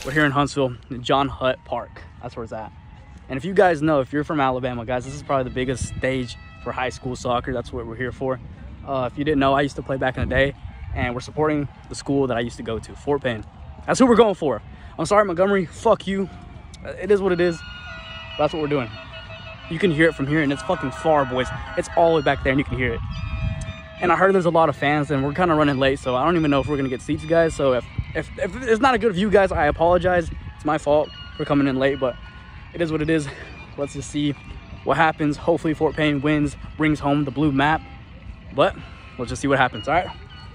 We're here in Huntsville, John Hutt Park. That's where it's at. And if you guys know, if you're from Alabama, guys, this is probably the biggest stage for high school soccer. That's what we're here for. If you didn't know, I used to play back in the day, and we're supporting the school that I used to go to, Fort Payne. That's who we're going for. I'm sorry, Montgomery, fuck you. It is what it is. That's what we're doing. You can hear it from here, and it's fucking far, boys. It's all the way back there, and you can hear it. And I heard there's a lot of fans, and we're kind of running late, so I don't even know if we're going to get seats, guys. So if it's not a good view, guys, I apologize. It's my fault for coming in late, but it is what it is. Let's just see what happens. Hopefully Fort Payne wins, brings home the blue map. But let's just see what happens, all right?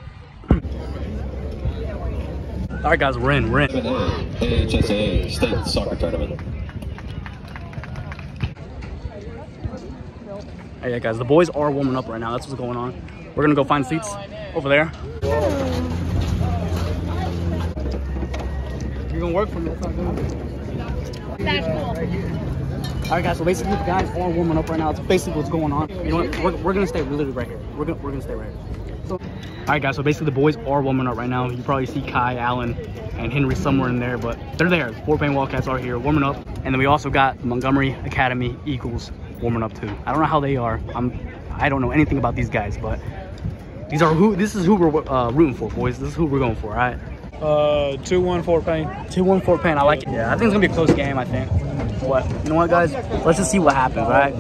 All right, guys, we're in. AHSA State Soccer Tournament. Hey, yeah, guys, the boys are warming up right now. That's what's going on. We're gonna go find seats over there. You're gonna work for me. That's not good. That's cool. All right, guys. So basically, the guys are warming up right now. It's basically what's going on. You know what? We're gonna stay literally right here. We're gonna stay right here. So, all right, guys. So basically, the boys are warming up right now. You probably see Kai, Allen, and Henry somewhere in there, but they're there. Fort Payne Wildcats are here warming up, and then we also got Montgomery Academy Eagles warming up too. I don't know how they are. I don't know anything about these guys, but this is who we're rooting for, boys. This is who we're going for, all right? 2-1 Fort Payne. 2-1 Fort Payne. I like it. Yeah, I think it's gonna be a close game. I think. But you know what, guys? Let's just see what happens, all right?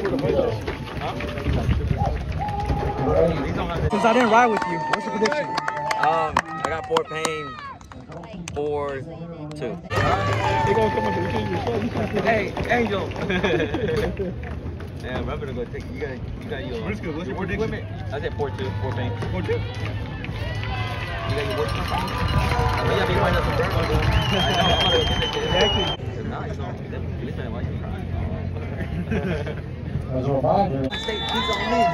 Since I didn't ride with you, what's your prediction? I got Fort Payne 4-2. Hey, Angel. Yeah, I'm gonna go take. You got your. What's your limit? I said 4-2. Fort Payne. 4-2. You got your work. We gotta be right up the burn. I know. I'm gonna go get it. If not, you know, at least I like you crying. As a reminder, He's on me.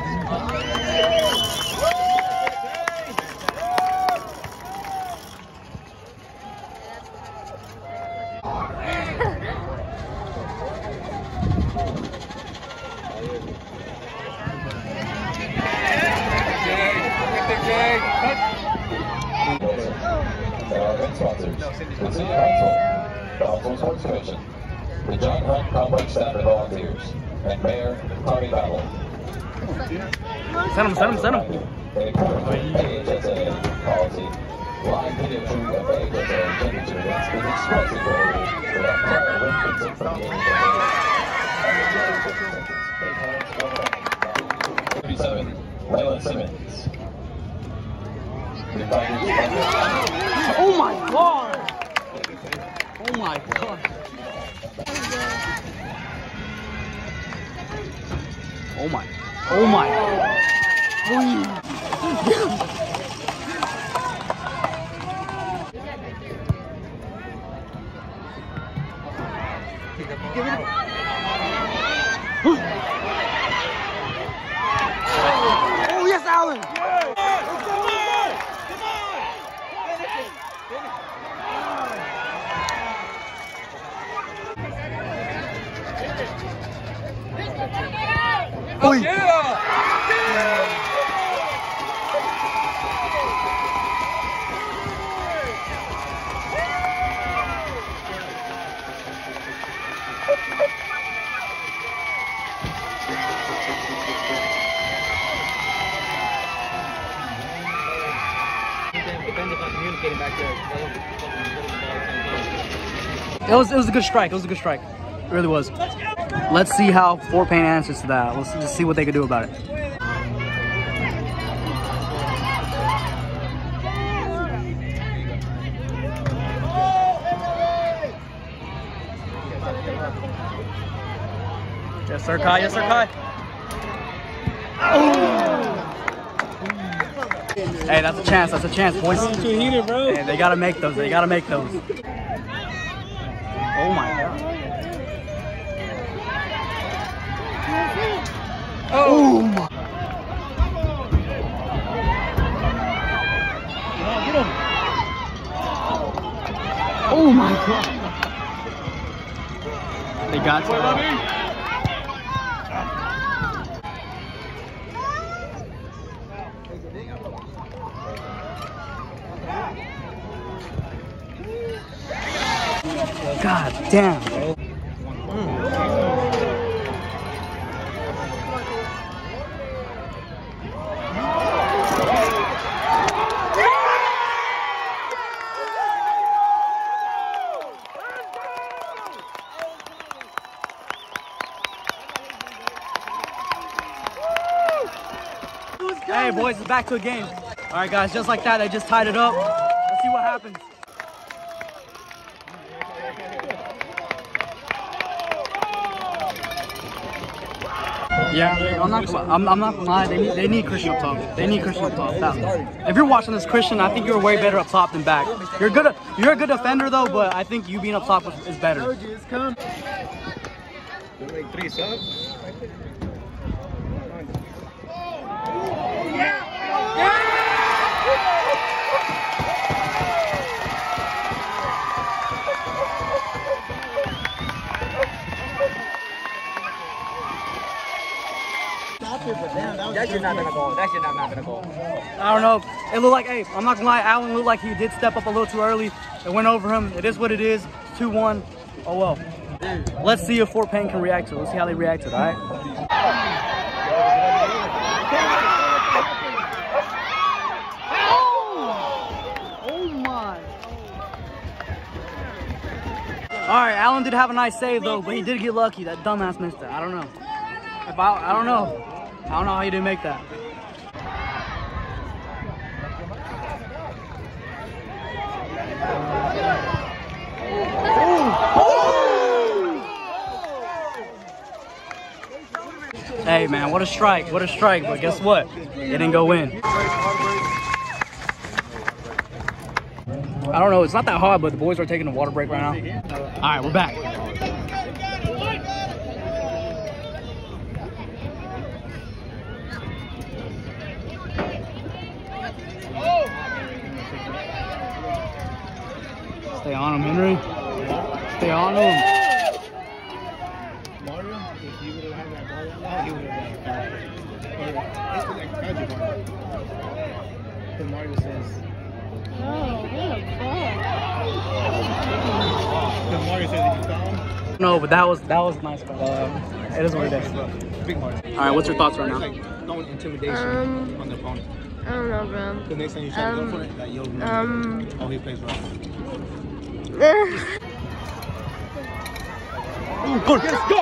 sponsors, the City Council, the Huntsville Sports Commission, the John Hutt Complex Staff and Volunteers, and Mayor Tommy Battle. Send him. In accordance with AHSA policy, live video stream of AHSA championship events is expressly prohibited without prior written consent from the AHSA. 37, Layla Simmons. Oh my god! Oh my god! Oh my! Oh my! Oh yes, Allen! Oh yeah! It was a good strike. It was a good strike. It really was. Let's see how Fort Payne answers to that. Let's just see what they can do about it. Yes, sir, Kai. Yes, sir, Kai. Oh. Hey, that's a chance. That's a chance, boys. Hey, they gotta make those. They gotta make those. Oh my god. Oh my. Get him. Oh my god. They got to. God damn. Hey boys, it's back to a game. All right guys, just like that, they just tied it up. Let's see what happens. Yeah, I'm not gonna lie. They need Christian up top. They need Christian up top. If you're watching this, Christian, I think you're way better up top than back. You're a good defender though, but I think you being up top is better. Like 3 subs. That shit not gonna go. That shit not gonna go. I don't know. It looked like, hey, I'm not gonna lie, Allen looked like he did step up a little too early. It went over him. It is what it is. 2-1. Oh well. Let's see if Fort Payne can react to it. Let's see how they react to it, all right? Oh my. All right, Allen did have a nice save though, but he did get lucky. That dumbass missed it. I don't know. I don't know. I don't know how he didn't make that. Hey man, what a strike, but guess what? It didn't go in. I don't know, it's not that hot, but the boys are taking a water break right now. All right, we're back. Stay on him, Henry. Stay on him. Mario, if you would have had that ball, he would have had Mario says. Oh, Mario says that you found. No, but that was nice. It is what it is. Big Mario. All right, what's your thoughts right now? Like throwing intimidation on the opponent. I don't know, bro. The next time you try to go for it, like you'll oh, he plays well. Ooh, good. Yes, go!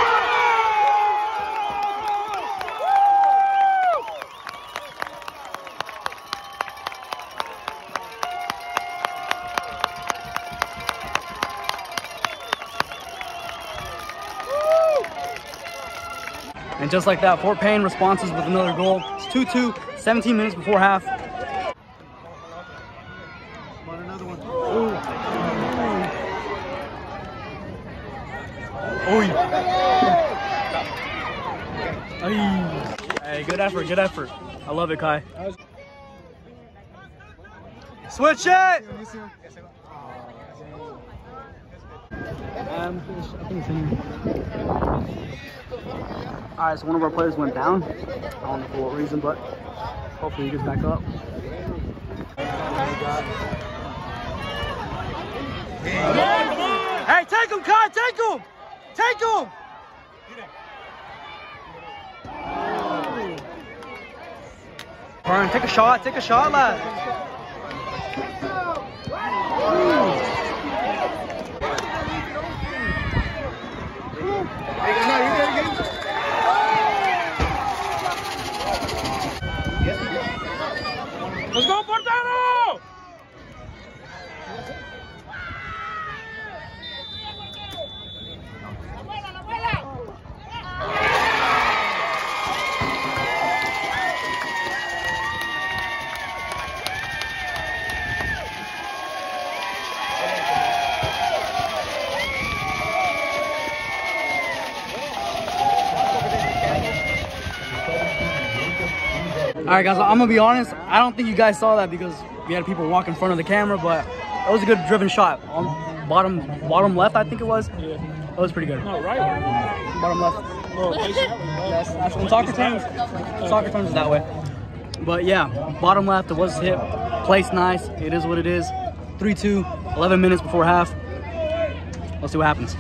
And just like that, Fort Payne responses with another goal. It's 2-2, 17 minutes before half. Hey, good effort, good effort. I love it, Kai. Switch it! I think it's in here. Alright, so one of our players went down. I don't know for what reason, but hopefully he gets back up. Hey, take him, Kai! Take him! Take him! Burn, take a shot, lad. Let's go, Portano! Alright guys, I'm gonna be honest, I don't think you guys saw that because we had people walk in front of the camera, but it was a good driven shot. On bottom left, I think it was. Yeah. It was pretty good. No, right. Bottom left. No, yes, that's in soccer terms. Soccer terms is that way. But yeah, bottom left, it was hit. Placed nice. It is what it is. 3-2, 11 minutes before half. we'll see what happens.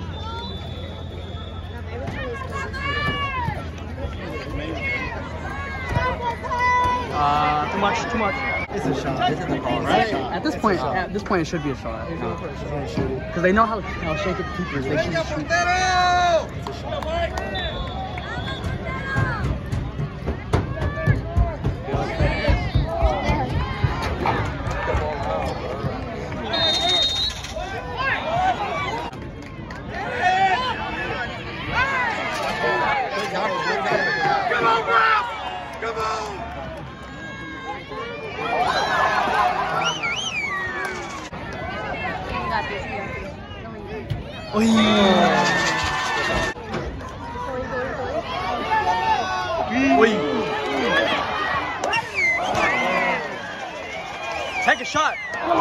Too much. It's a shot. This is the call, right? At this point, it should be a shot. Because they know how shake it the keepers. They should just shoot. Come on, Ralph! Come on! Take a shot.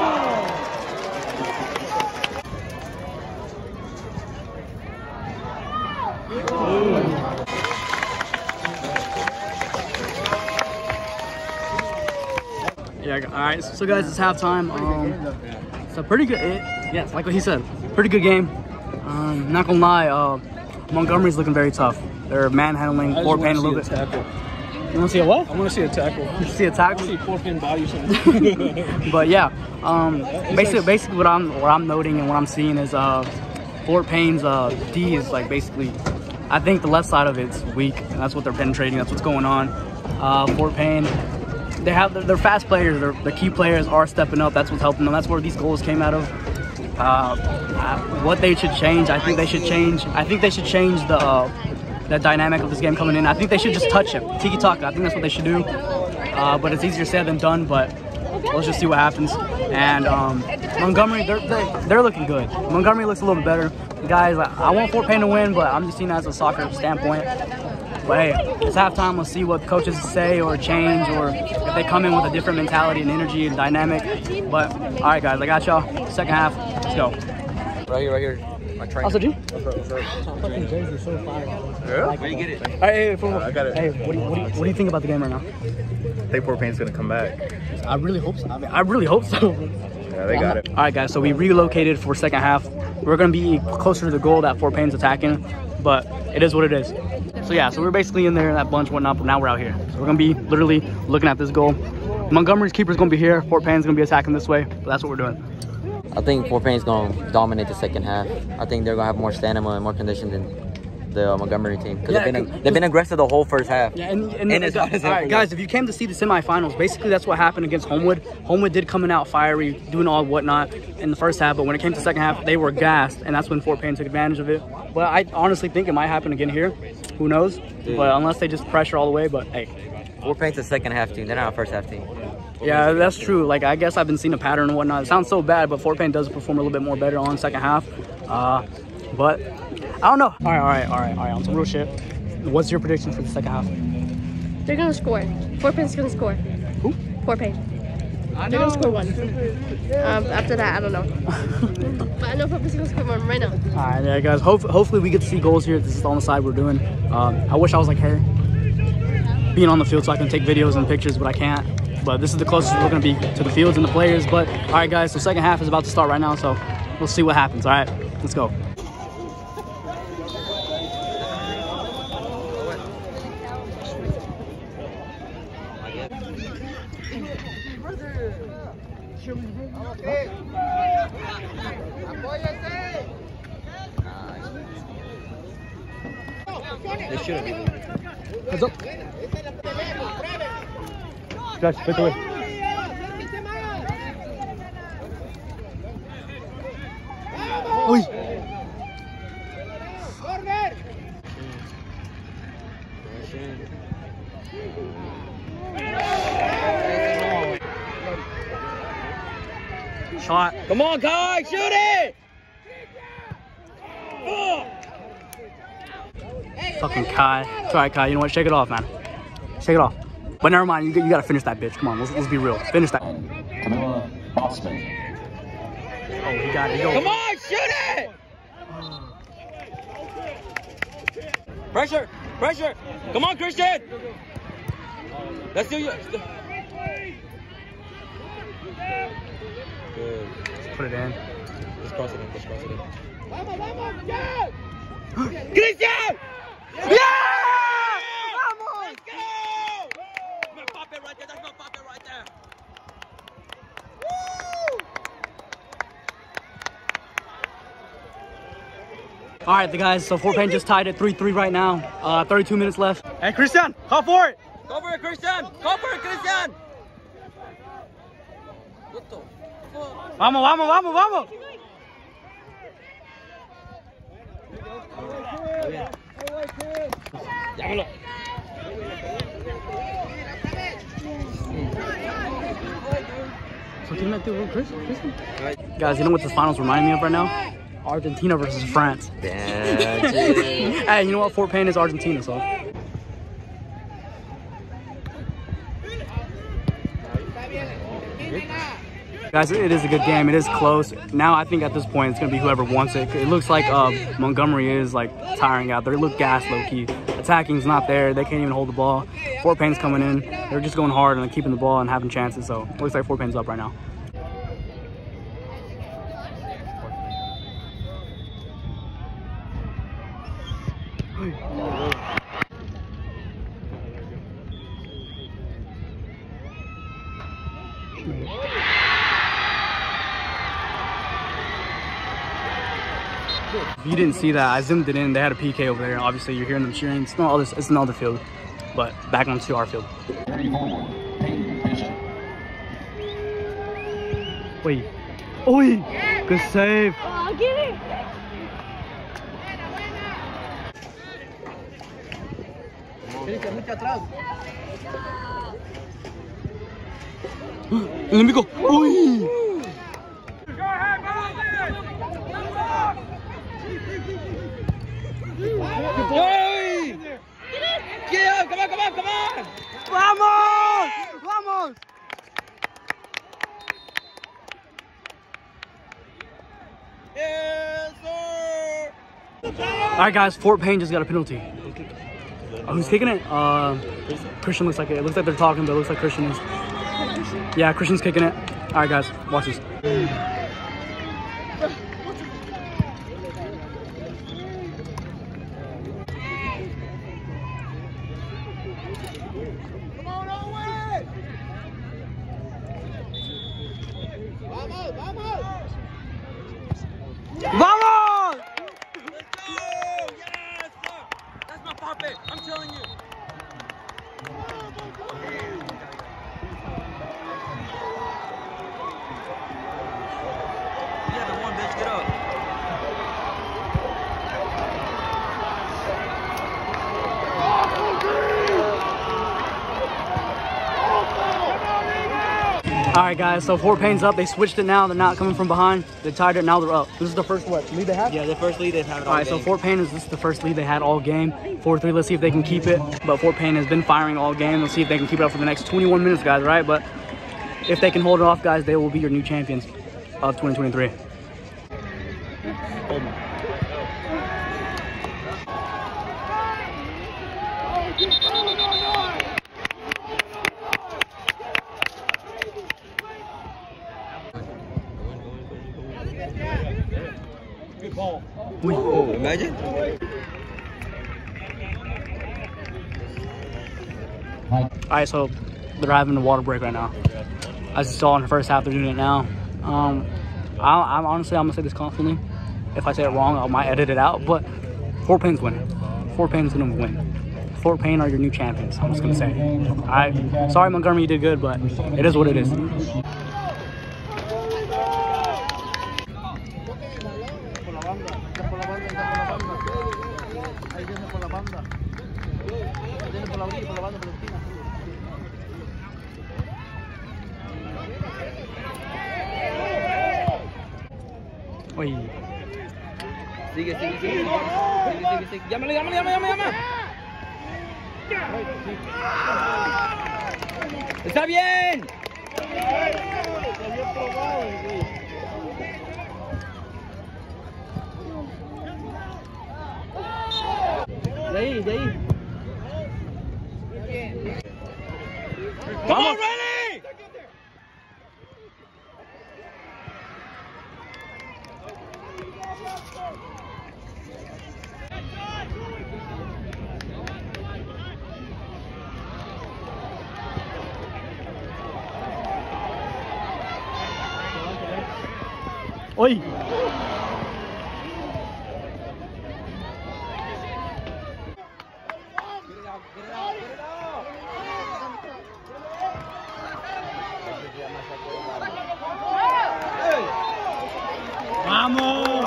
Yeah, all right, so guys, it's halftime. So pretty good, yes, like what he said, pretty good game. Not gonna lie, Montgomery's looking very tough. They're manhandling Fort Payne a little bit. You want to see a what? I want to see a tackle. You see a tackle? I see Fort Payne body something. But yeah, basically what I'm noting and what I'm seeing is Fort Payne's D is like basically, I think the left side of it's weak, and that's what they're penetrating. That's what's going on. Fort Payne, they have their fast players, their key players are stepping up. That's what's helping them. That's where these goals came out of. What they should change, I think they should change the dynamic of this game coming in. I think they should just touch him, tiki-taka. I think that's what they should do. But it's easier said than done. But let's just see what happens. And Montgomery, they're looking good. Montgomery looks a little bit better. Guys, I want Fort Payne to win, but I'm just seeing it as a soccer standpoint. But hey, it's halftime. Let's see what coaches say or change, or if they come in with a different mentality and energy and dynamic. But all right, guys, I got y'all. Second half, let's go. Right here. My trainer. Also, G? Fucking jersey so fire. Yeah? Where you get it? All right, hey, I got it. Hey, what do you think about the game right now? I think Fort Payne's gonna come back. I really hope so. I really hope so. Yeah, they got it. All right, guys, so we relocated for second half. We're going to be closer to the goal that Fort Payne's attacking, but it is what it is. So yeah, so we're basically in there, that bunch, whatnot, but now we're out here. So we're going to be literally looking at this goal. Montgomery's keeper's going to be here. Fort Payne's going to be attacking this way, but that's what we're doing. I think Fort Payne's going to dominate the second half. I think they're going to have more stamina and more condition than the Montgomery team, because they've been aggressive the whole first half. Yeah, and as hard as all right, guys, if you came to see the semifinals, basically that's what happened against Homewood. Homewood did come in out fiery, doing all whatnot in the first half, but when it came to second half, they were gassed, and that's when Fort Payne took advantage of it. But I honestly think it might happen again here. Who knows? Dude. But unless they just pressure all the way, but hey. Fort Payne's a second half team. They're not a first half team. Yeah, that's true. Like, I guess I've been seeing a pattern and whatnot. It sounds so bad, but Fort Payne does perform a little bit more better on second half. But I don't know. All right. On some real shit. What's your prediction for the second half? They're gonna score. Fort Payne's gonna score. Who? Fort Payne. They're gonna score one. After that, I don't know. But I know Fort Payne's gonna score one right now. All right, yeah, guys. Hopefully we get to see goals here. This is on the side we're doing. I wish I was like her, being on the field so I can take videos and pictures, but I can't. But this is the closest we're gonna be to the fields and the players. But all right, guys. So second half is about to start right now. So we'll see what happens. All right, let's go. They shouldn't be losing. Heads up. Guys, take away. Oi. Shot. Come on, Kai, shoot it! Fucking Kai. It's all right, Kai. You know what? Shake it off, man. Shake it off. But never mind. You gotta finish that bitch. Come on. Let's be real. Finish that. Camilla Bossman. Oh, he got it. Come on, shoot it! Pressure! Come on, Christian! Let's do you. Good. Just put it in. Just cross it in. Christian! Yeah! Vamos! Let's go! My puppet right there. That's my puppet right there. All right, the guys, so Fort Payne just tied at 3-3 right now. 32 minutes left. Hey, Christian, call for it. Go for it, Christian! Go for it, Christian! What the fuck? Vamos, vamos, vamos, vamos. Llámalo. So guys, you know what the finals remind me of right now? Argentina versus France. Yeah, Hey, you know what? Fort Payne is Argentina, so. Guys, it is a good game. It is close. Now I think at this point it's gonna be whoever wants it. It looks like Montgomery is like tiring out there. They look gassed low key. Attacking's not there. They can't even hold the ball. Fort Payne's coming in. They're just going hard and keeping the ball and having chances. So it looks like Fort Payne's up right now. If you didn't see that, I zoomed it in. They had a PK over there. Obviously, you're hearing them cheering. It's not all this. It's another field, but back onto our field. Wait, oi, good save. Oh, get it. Let me go. Oi. Hey! Yeah, come on, come on, come on! Vamos! Vamos! Yes, sir! All right, guys. Fort Payne just got a penalty. Oh, who's kicking it? Christian looks like it. It looks like they're talking, but it looks like Christian is. Yeah, Christian's kicking it. All right, guys. Watch this. Vamos! Let's go! Yes, sir! That's my puppet, I'm telling you. Yeah, the one bitch, get up. All right, guys. So Fort Payne's up. They switched it now. They're not coming from behind. They tied it. Now they're up. This is the first lead they had? Yeah, the first lead they've had All right, so Fort Payne this is the first lead they had all game. 4-3. Let's see if they can keep it. But Fort Payne has been firing all game. Let's see if they can keep it up for the next 21 minutes, guys, right? But if they can hold it off, guys, they will be your new champions of 2023. Hold on. Good ball. Oh, imagine. All right, so they're having a water break right now. As you saw in the first half, they're doing it now. I'm honestly, I'm gonna say this confidently. If I say it wrong, I might edit it out. But Fort Payne's winning. Fort Payne's gonna win. Fort Payne are your new champions. I'm just gonna say. All right. Sorry, Montgomery, you did good, but it is what it is. Oye. Sigue. Llámale. ¡Está bien! De ahí. ¡Vamos! Ready! Oi. Vamos!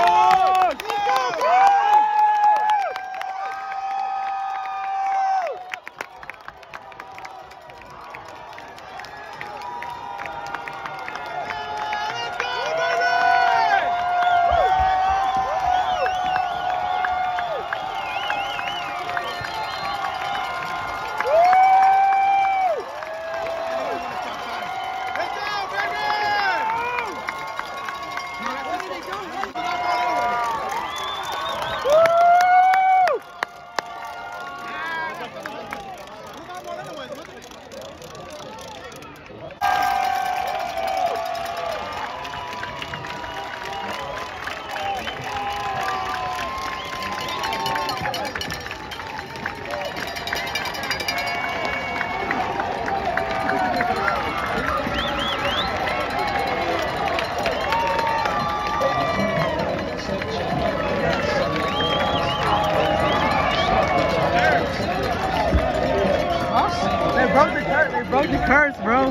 They broke the curse, bro.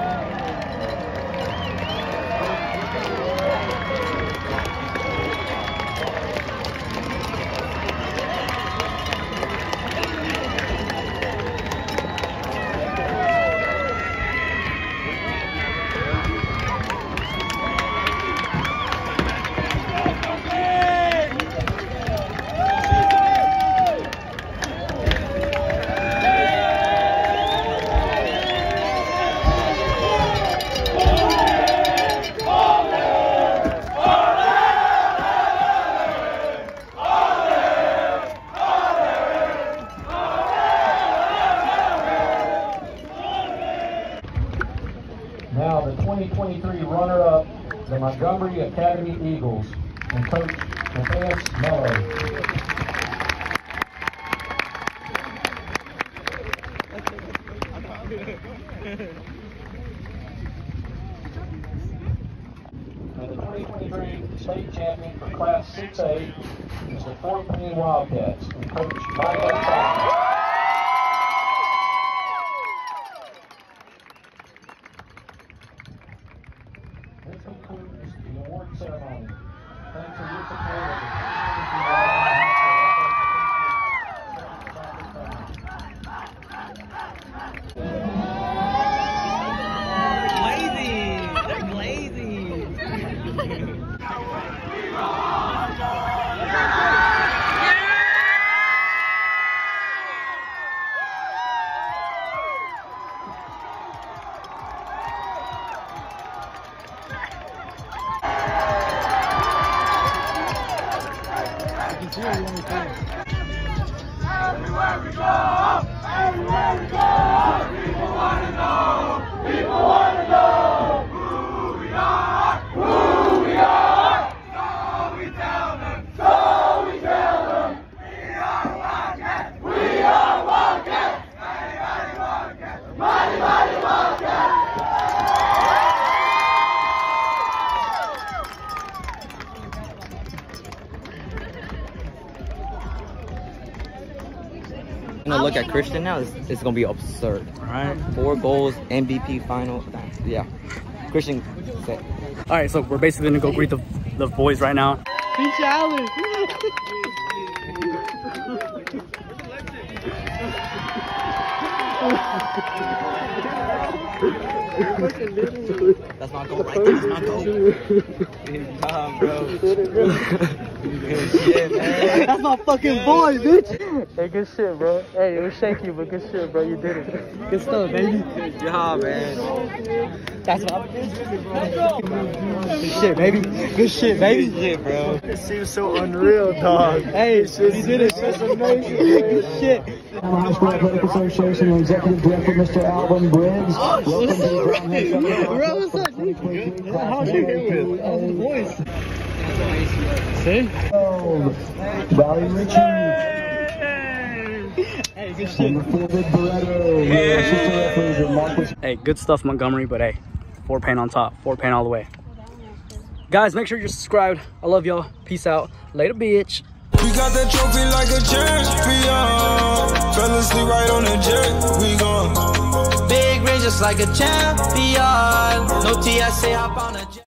Now the 2023 runner-up, the Montgomery Academy Eagles, and Coach Matthias Mello. And the 2023 state champion for Class 6A is the Fort Payne Wildcats, and Coach Michael Thompson. This concludes the award ceremony. Thanks for your support of Everywhere we go, people want to know who we are, so we tell them, we are Wildcats, mighty Wildcats. Look at Christian now, it's gonna be absurd. All right. 4 goals, MVP final. Yeah. Christian set. All right, so we're basically gonna go greet the boys right now. He challenged. That's my goal right there. That's my goal. Good job, bro. Good shit, man. That's my fucking boy, bitch. Hey, good shit, bro. Hey, it was shaky, but good shit, bro. You did it. Good stuff, baby. Good job, man. That's my good shit, baby. Good shit, baby. Good shit, bro. It seems so unreal, dog. Hey, you did it. That's amazing. Good shit. High School Athletic Association Executive Director, Mr. Alvin Briggs. Welcome to the Brown Head Summer Bro, what's up, dude? How's your hair? How's the voice? See? Valley Richie. Hey, good shit. Yeah. Hey, good stuff, Montgomery, but hey, Fort Payne on top. Fort Payne all the way. Guys, make sure you're subscribed. I love y'all. Peace out. Later, bitch. We got that trophy like a champion. Fell asleep right on the jet. We gone. Big range just like a champion. No TSA, hop on a jet.